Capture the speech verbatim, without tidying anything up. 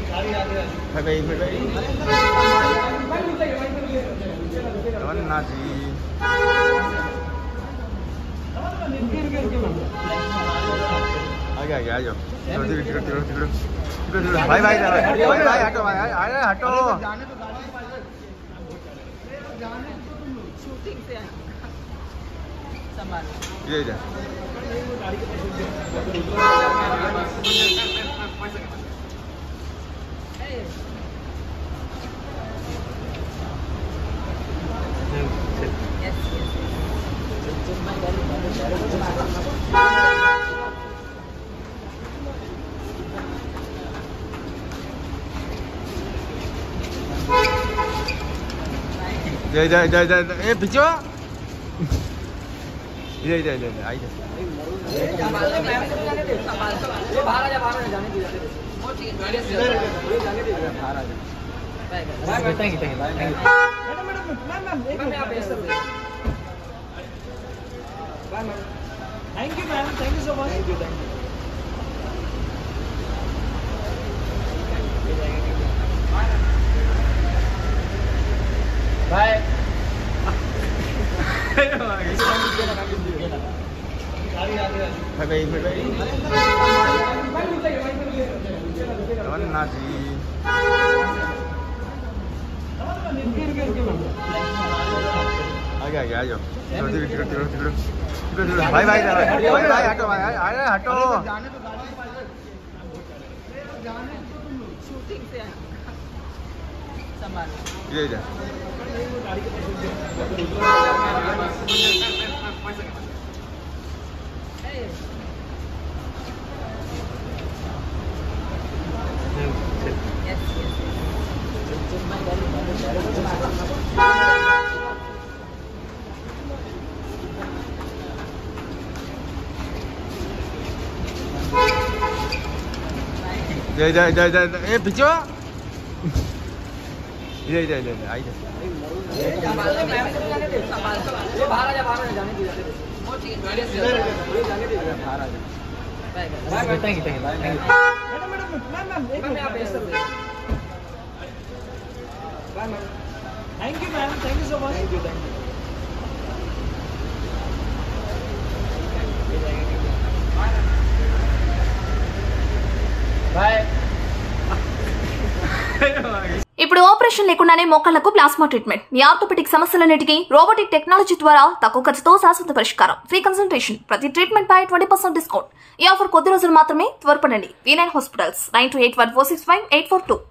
Phải về phải về. Đón na gì? आ गया गया जो धीरे धीरे धीरे धीरे धीरे धीरे भाई भाई भाई भाई हटो भाई अरे हटो शूटिंग से संभाल ये जा जय जय जय जय ए पिछो जय जय जय आई जा बाहर आ जा बाहर आ जाने दे बाहर आ जा bye thank you thank you madam madam ma'am ma'am एक मिनट आप ऐसे bye ma'am thank you ma'am thank you so much thank you thank you bye phải về phải về đón na gì आ गया गया जो धीरे धीरे धीरे धीरे धीरे भाई भाई भाई भाई हटो भाई अरे हटो शूटिंग से संभाल ये जा जय जय जय जय ए पिछो जय जय जय आई जा बाहर आ जा बाहर आ जाने दे बाहर आ जा bye thank you thank you madam madam ma'am ma'am एक मिनट आप ऐसे bye ma'am thank you ma'am thank you so much thank you thank you bye ఇప్పుడు ఆపరేషన్ లేకుండానే మోకాళ్లకు ప్లాస్మా ట్రీట్మెంట్ మీ ఆర్థోపెడిక్ సమస్యలన్నిటికీ రోబోటిక్ టెక్నాలజీ ద్వారా తక్కువ ఖర్చుతో శాశ్వత పరిష్కారం ఫ్రీ కన్సల్టేషన్ ప్రతి ట్రీట్మెంట్ పై ట్వంటీ పర్సెంట్ డిస్కౌంట్ ఈ ఆఫర్ కొద్ది రోజులు మాత్రమే త్వరపడండి V nine hospitals nine two eight one four six five eight four two